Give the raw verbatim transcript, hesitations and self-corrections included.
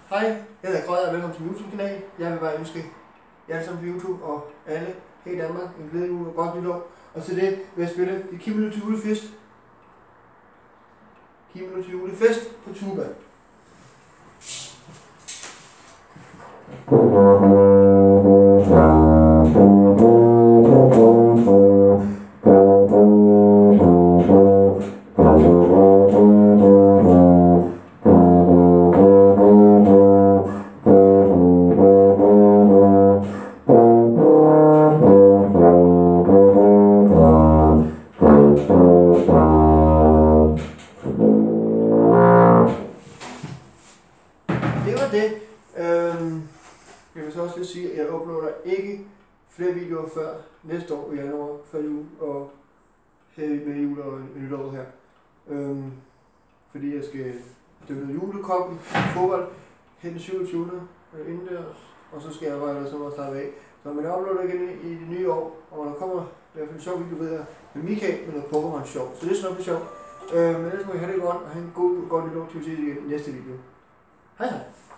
Hej, jeg hedder Grød og velkommen til min YouTube-kanal. Jeg vil bare ønske jer alle sammen på YouTube og alle her i Danmark en glædelig jul og godt nytår. Og til det vil jeg spille det Kim til julefest. Kim til julefest på tuba. Det var det. Øhm, jeg vil så også lige sige, at jeg uploader ikke flere videoer før næste år i januar, før jul og her med jul og nytår her. Øhm, fordi jeg skal dømme noget julekop i fodbold hen den syvogtyvende indendørs, og så skal jeg bare ellers så starte af. Så man uploader igen i det nye år, og der kommer i hvert fald en sjov video ved med Michael med noget Pokémon sjov. Så det er sådan noget sjov. Øh, men ellers må I have det godt, og have en god, godt nytår til at se igen i næste video. Hej hej!